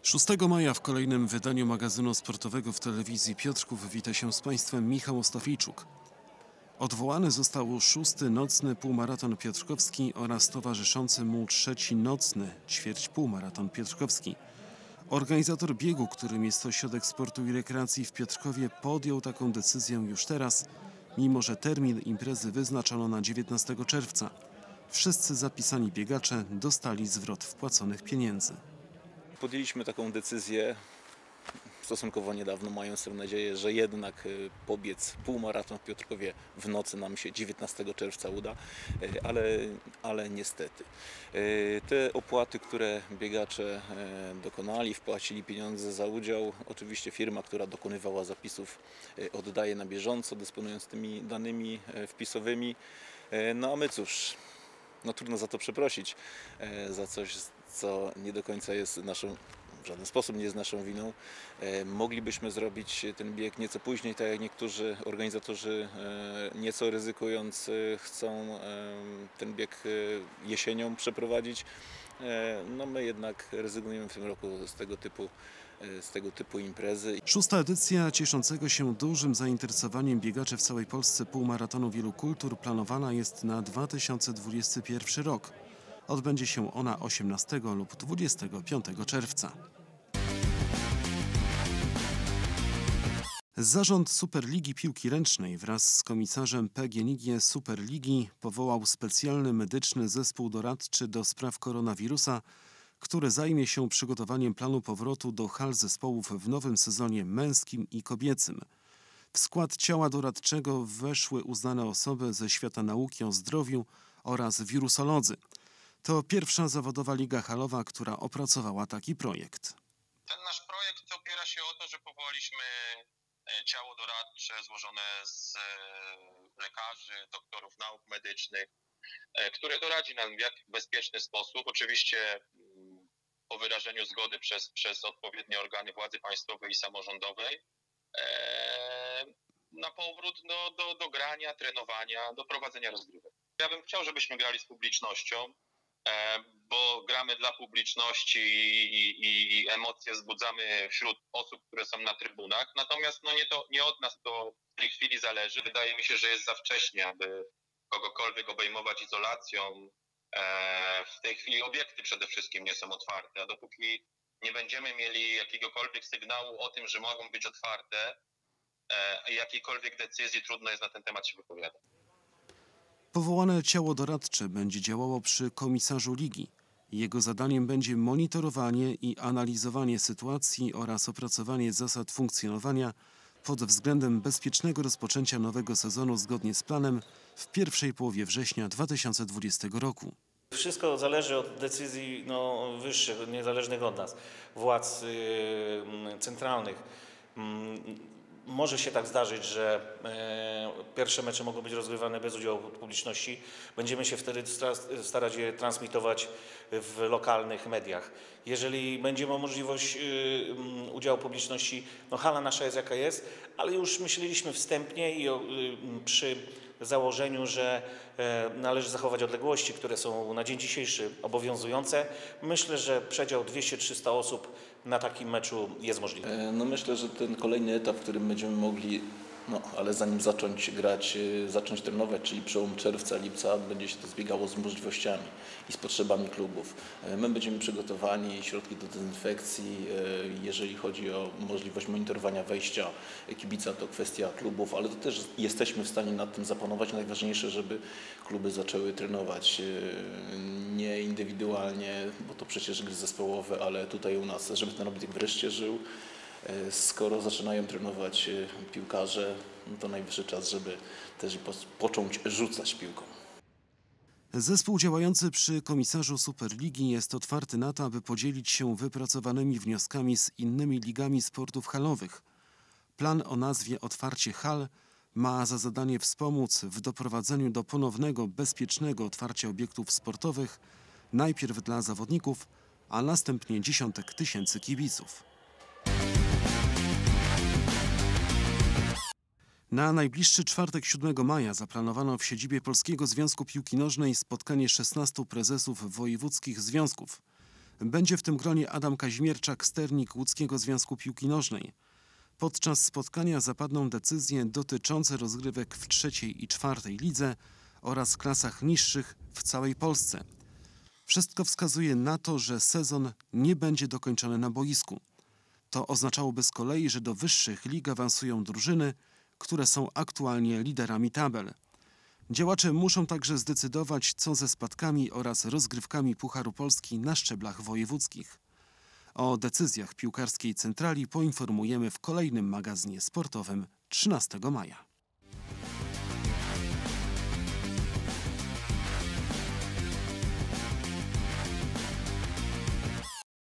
6 maja w kolejnym wydaniu magazynu sportowego w telewizji Piotrków wita się z Państwem Michał Ostafijczuk. Odwołany został 6. nocny półmaraton piotrkowski oraz towarzyszący mu 3. nocny ćwierćpółmaraton piotrkowski. Organizator biegu, którym jest Ośrodek Sportu i Rekreacji w Piotrkowie, podjął taką decyzję już teraz, mimo że termin imprezy wyznaczono na 19 czerwca. Wszyscy zapisani biegacze dostali zwrot wpłaconych pieniędzy. Podjęliśmy taką decyzję stosunkowo niedawno, mając nadzieję, że jednak pobiec półmaraton w Piotrkowie w nocy nam się 19 czerwca uda, ale niestety. Te opłaty, które biegacze dokonali, wpłacili pieniądze za udział, oczywiście firma, która dokonywała zapisów, oddaje na bieżąco, dysponując tymi danymi wpisowymi. No a my cóż, no trudno za to przeprosić, za coś, co nie do końca jest w żaden sposób nie jest naszą winą. Moglibyśmy zrobić ten bieg nieco później, tak jak niektórzy organizatorzy, nieco ryzykując, chcą ten bieg jesienią przeprowadzić. No my jednak rezygnujemy w tym roku z tego typu imprezy. 6. edycja cieszącego się dużym zainteresowaniem biegaczy w całej Polsce półmaratonu Wielu Kultur planowana jest na 2021 rok. Odbędzie się ona 18 lub 25 czerwca. Zarząd Superligi Piłki Ręcznej wraz z komisarzem PGNiG Superligi powołał specjalny medyczny zespół doradczy do spraw koronawirusa, który zajmie się przygotowaniem planu powrotu do hal zespołów w nowym sezonie męskim i kobiecym. W skład ciała doradczego weszły uznane osoby ze świata nauki o zdrowiu oraz wirusolodzy. To pierwsza zawodowa liga halowa, która opracowała taki projekt. Ten nasz projekt opiera się o to, że powołaliśmy ciało doradcze złożone z lekarzy, doktorów nauk medycznych, które doradzi nam w jak bezpieczny sposób, oczywiście po wyrażeniu zgody przez odpowiednie organy władzy państwowej i samorządowej, na powrót do grania, trenowania, do prowadzenia rozgrywek. Ja bym chciał, żebyśmy grali z publicznością, bo gramy dla publiczności i emocje wzbudzamy wśród osób, które są na trybunach. Natomiast nie od nas to w tej chwili zależy. Wydaje mi się, że jest za wcześnie, aby kogokolwiek obejmować izolacją. W tej chwili obiekty przede wszystkim nie są otwarte, a dopóki nie będziemy mieli jakiegokolwiek sygnału o tym, że mogą być otwarte, jakiejkolwiek decyzji, trudno jest na ten temat się wypowiadać. Powołane ciało doradcze będzie działało przy komisarzu ligi. Jego zadaniem będzie monitorowanie i analizowanie sytuacji oraz opracowanie zasad funkcjonowania pod względem bezpiecznego rozpoczęcia nowego sezonu zgodnie z planem w pierwszej połowie września 2020 roku. Wszystko zależy od decyzji wyższych, niezależnych od nas, władz centralnych. Może się tak zdarzyć, że pierwsze mecze mogą być rozgrywane bez udziału publiczności. Będziemy się wtedy starać je transmitować w lokalnych mediach. Jeżeli będziemy możliwość udziału publiczności, hala nasza jest jaka jest, ale już myśleliśmy wstępnie i przy założeniu, że należy zachować odległości, które są na dzień dzisiejszy obowiązujące. Myślę, że przedział 200-300 osób na takim meczu jest możliwy. Myślę, że ten kolejny etap, w którym będziemy mogli, ale zanim zacząć grać, zacząć trenować, czyli przełom czerwca, lipca, będzie się to zbiegało z możliwościami i z potrzebami klubów. My będziemy przygotowani, środki do dezynfekcji, jeżeli chodzi o możliwość monitorowania wejścia kibica, to kwestia klubów, ale to też jesteśmy w stanie nad tym zapanować. Najważniejsze, żeby kluby zaczęły trenować nie indywidualnie, bo to przecież gry zespołowe, ale tutaj u nas, żeby ten obiekt wreszcie żył. Skoro zaczynają trenować piłkarze, to najwyższy czas, żeby też począć rzucać piłką. Zespół działający przy komisarzu Superligi jest otwarty na to, aby podzielić się wypracowanymi wnioskami z innymi ligami sportów halowych. Plan o nazwie Otwarcie Hal ma za zadanie wspomóc w doprowadzeniu do ponownego, bezpiecznego otwarcia obiektów sportowych, najpierw dla zawodników, a następnie dziesiątek tysięcy kibiców. Na najbliższy czwartek 7 maja zaplanowano w siedzibie Polskiego Związku Piłki Nożnej spotkanie 16 prezesów wojewódzkich związków. Będzie w tym gronie Adam Kazimierczak, sternik Łódzkiego Związku Piłki Nożnej. Podczas spotkania zapadną decyzje dotyczące rozgrywek w 3. i 4. lidze oraz klasach niższych w całej Polsce. Wszystko wskazuje na to, że sezon nie będzie dokończony na boisku. To oznaczałoby z kolei, że do wyższych lig awansują drużyny, które są aktualnie liderami tabel. Działacze muszą także zdecydować, co ze spadkami oraz rozgrywkami Pucharu Polski na szczeblach wojewódzkich. O decyzjach piłkarskiej centrali poinformujemy w kolejnym magazynie sportowym 13 maja.